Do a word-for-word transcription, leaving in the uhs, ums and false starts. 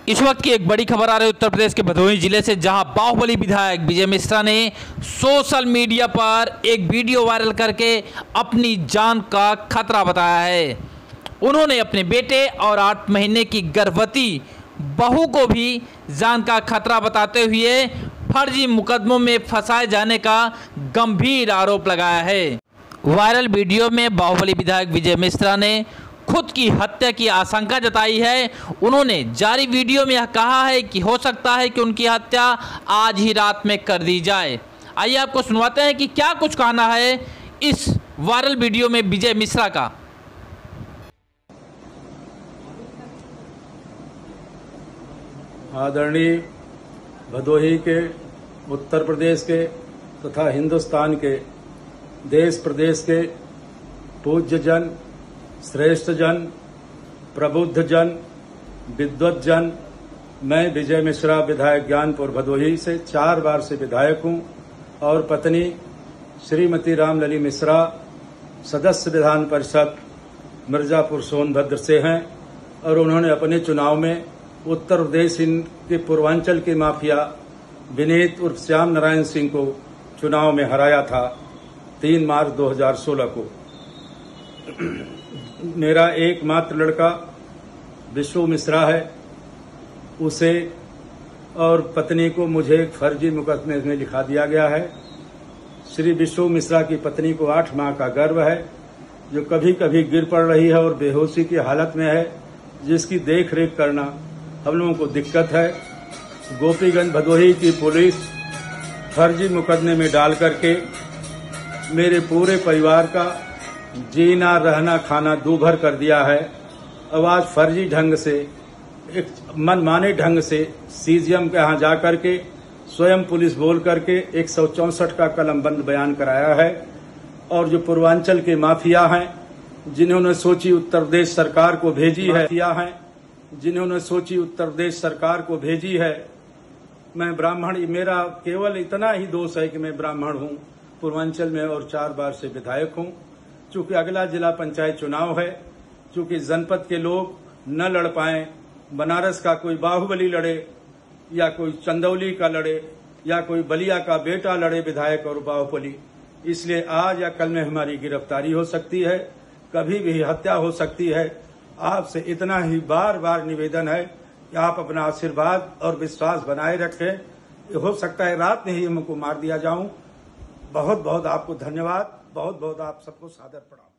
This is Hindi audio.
इस वक्त की एक बड़ी खबर आ रही है उत्तर प्रदेश के भदोही जिले से, जहां बाहुबली विधायक विजय मिश्रा ने सोशल मीडिया पर एक वीडियो वायरल करके अपनी जान का खतरा बताया है। उन्होंने अपने बेटे और आठ महीने की गर्भवती बहू को भी जान का खतरा बताते हुए फर्जी मुकदमों में फंसाए जाने का गंभीर आरोप लगाया है। वायरल वीडियो में बाहुबली विधायक विजय मिश्रा ने खुद की हत्या की आशंका जताई है। उन्होंने जारी वीडियो में यह कहा है कि हो सकता है कि उनकी हत्या आज ही रात में कर दी जाए। आइए आपको सुनवाते हैं कि क्या कुछ कहना है इस वायरल वीडियो में विजय मिश्रा का। आदरणीय भदोही के, उत्तर प्रदेश के तथा हिंदुस्तान के देश प्रदेश के पूज्य जन, श्रेष्ठ जन, प्रबुद्ध जन, विद्वत जन, मैं विजय मिश्रा विधायक ज्ञानपुर भदोही से चार बार से विधायक हूं और पत्नी श्रीमती रामलली मिश्रा सदस्य विधान परिषद मिर्जापुर सोनभद्र से हैं और उन्होंने अपने चुनाव में उत्तर प्रदेश के पूर्वांचल के माफिया विनीत उर्फ श्याम नारायण सिंह को चुनाव में हराया था तीन मार्च दो हज़ार सोलह को। मेरा एकमात्र लड़का विशु मिश्रा है, उसे और पत्नी को मुझे एक फर्जी मुकदमे में लिखा दिया गया है। श्री विशु मिश्रा की पत्नी को आठ माह का गर्भ है, जो कभी कभी गिर पड़ रही है और बेहोशी की हालत में है, जिसकी देख रेख करना हम लोगों को दिक्कत है। गोपीगंज भदोही की पुलिस फर्जी मुकदमे में डाल करके मेरे पूरे परिवार का जीना रहना खाना दूभर कर दिया है। अब आज फर्जी ढंग से, एक मनमाने ढंग से सीजीएम के यहाँ जाकर के स्वयं पुलिस बोल करके एक सौ चौसठ का कलम बंद बयान कराया है। और जो पूर्वांचल के माफिया हैं, जिन्होंने सोची उत्तर प्रदेश सरकार को भेजी है माफिया हैं जिन्होंने सोची उत्तर प्रदेश सरकार को भेजी है। मैं ब्राह्मण, मेरा केवल इतना ही दोष है कि मैं ब्राह्मण हूँ पूर्वांचल में और चार बार से विधायक हूँ। चूंकि अगला जिला पंचायत चुनाव है, चूंकि जनपद के लोग न लड़ पाए, बनारस का कोई बाहुबली लड़े या कोई चंदौली का लड़े या कोई बलिया का बेटा लड़े विधायक और बाहुबली, इसलिए आज या कल में हमारी गिरफ्तारी हो सकती है, कभी भी हत्या हो सकती है। आपसे इतना ही बार बार निवेदन है कि आप अपना आशीर्वाद और विश्वास बनाए रखें। हो सकता है रात में ही हमको मार दिया जाऊं। बहुत बहुत आपको धन्यवाद, बहुत बहुत आप सबको सादर प्रणाम।